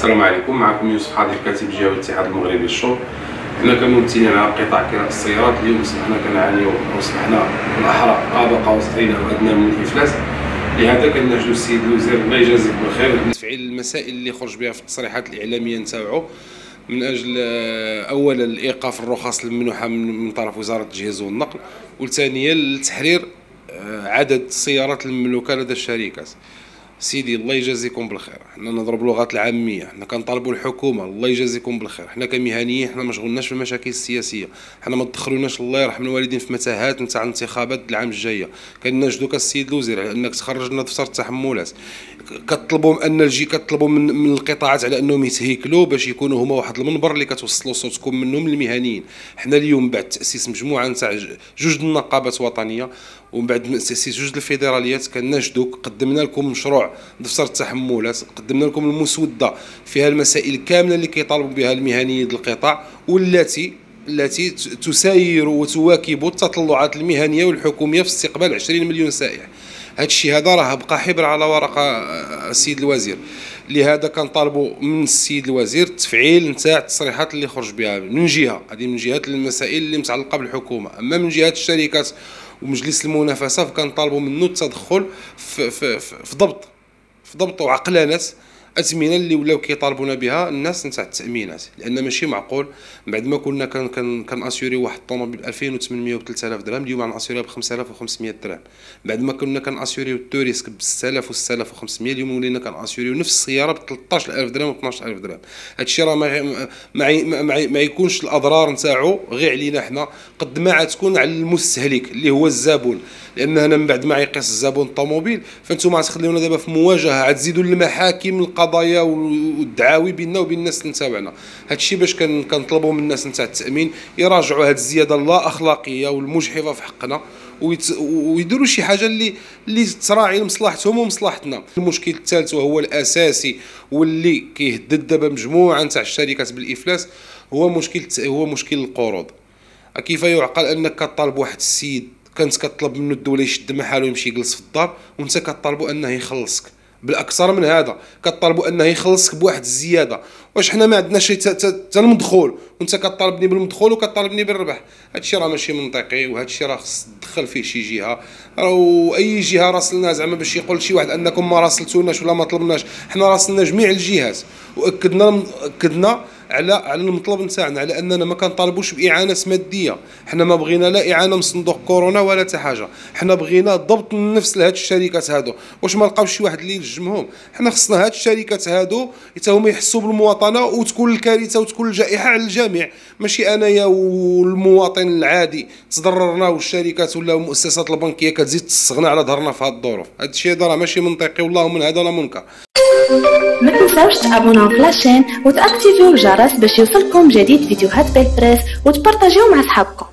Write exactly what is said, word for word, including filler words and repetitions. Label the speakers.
Speaker 1: السلام عليكم. معكم يوسف حاضر كاتب جهوي الاتحاد المغربي للشرطه. حنا كممثلين على قطاع كراء السيارات اليوم اصبحنا كنعانيو واصبحنا بالاحرى طابقه وسطينا وادنى من الافلاس. لهذا كناشدو السيد الوزير الله يجازيه بالخير تفعيل المسائل اللي خرج بها في التصريحات الاعلاميه نتاعو من اجل اولا الايقاف الرخص الممنوحه من طرف وزاره التجهيز والنقل، وثانيا لتحرير عدد السيارات المملوكه لدى الشركات. سيدي الله يجازيكم بالخير، حنا نضرب لغه العاميه، حنا كنطالبوا الحكومه الله يجازيكم بالخير، حنا كمهنيين حنا ما شغلناش في المشاكل السياسيه، حنا ما تدخلوناش الله يرحم الوالدين في متاهات نتاع الانتخابات العام الجايه. كناشدوك السيد الوزير على انك تخرج لنا دفتر التحملات، كطلبوا ان الجي كطلبوا من, من القطاعات على انهم يتهيكلوا باش يكونوا هما واحد المنبر اللي كتوصلوا صوتكم منهم للمهنيين. حنا اليوم بعد تاسيس مجموعه نتاع جوج النقابات وطنيه ومن بعد تاسيس جوج الفيدراليات كناشدوك، قدمنا لكم مشروع دفتر التحملات، قدمنا لكم المسوده فيها المسائل كامله اللي كيطالبوا بها المهنيين القطاع والتي التي تساير وتواكب التطلعات المهنيه والحكوميه في استقبال عشرين مليون سائح. هذا الشيء هذا راه بقى حبر على ورقه السيد الوزير. لهذا كنطالبوا من السيد الوزير التفعيل نتاع التصريحات اللي خرج بها من جهه، هذه من جهه المسائل اللي متعلقه بالحكومه. اما من جهه الشركات ومجلس المنافسه فكنطالبوا منه التدخل في في في ضبط في ضبط وعقلانه أزمنة اللي ولاو كيطالبونا بها الناس نتاع التأمينات، لأن ماشي معقول بعد ما كنا كان كان كنأسيوري واحد الطوموبيل ب ألفين وثمنمية و ثلاثة آلاف درهم، اليوم غنأسيوريها ب خمسة آلاف وخمسمية درهم. بعد ما كنا كنأسيوريو التوريسك ب ستة آلاف و ستة آلاف وخمسمية، اليوم ولينا كنأسيوريو نفس السيارة ب ثلاثطاش ألف درهم و اثناش ألف درهم. هذا الشيء راه ما ما, ما, ما يكونش الأضرار نتاعو غير علينا حنا قد ما عتكون على المستهلك اللي هو الزبون، لأن هنا من بعد ما يقيس الزبون الطوموبيل فانتم غتخليونا دابا في مواجهة، عتزيدوا المحاكم القضايا والدعاوي بيننا وبين الناس اللي تابعنا. هذا الشيء باش كنطلبوا من الناس نتاع التأمين يراجعوا هذه الزيادة اللا أخلاقية والمجحفة في حقنا ويديروا شي حاجة اللي اللي تراعي لمصلحتهم ومصلحتنا. المشكل الثالث وهو الأساسي واللي كيهدد دابا مجموعة نتاع الشركات بالإفلاس هو مشكل هو مشكل القروض. كيف يعقل أنك كطالب واحد السيد كانت كطلب منه الدوله يشد محالو ويمشي يجلس في الدار وانت كطالبوا انه يخلصك؟ بالاكثر من هذا كطالبوا انه يخلصك بواحد الزياده. واش حنا ما عندناش حتى المدخول وانت كطالبني بالمدخول وكطالبني بالربح؟ هذا الشيء راه ماشي منطقي، وهذا الشيء راه خص تدخل فيه شي جهه، راه اي جهه راسلنا زعما باش يقول شي واحد انكم ما راسلتوناش ولا ما طلبناش. حنا راسلنا جميع الجهات واكدنا اكدنا على على المطلب نتاعنا، على اننا ما كنطالبوش باعانه ماديه. حنا ما بغينا لا اعانه من صندوق كورونا ولا حتى حاجه، حنا بغينا ضبط النفس لهاد الشركات هادو. واش ما لقاوش شي واحد اللي يلجمهم؟ حنا خصنا هاد الشركات هادو حتى هما يحسوا بالمواطنه وتكون الكارثه وتكون الجائحه على الجميع، ماشي انايا والمواطن العادي تضررنا والشركات ولا المؤسسات البنكيه كتزيد تصغنا على ظهرنا في هاد الظروف. هاد الشيء هذا راه ماشي منطقي والله من هذا لا منكر.
Speaker 2: ما تنساوش تابوناو في لاشين وتاكتيفيو الجرس باش يوصلكم جديد فيديوهات بيت بريس وتبارطاجيو مع صحابكم.